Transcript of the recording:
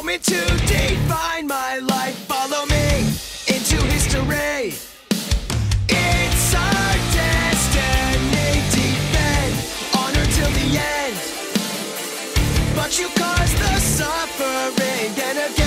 told me to define my life. Follow me into history. It's our destiny. Defend honor till the end. But you caused the suffering, and again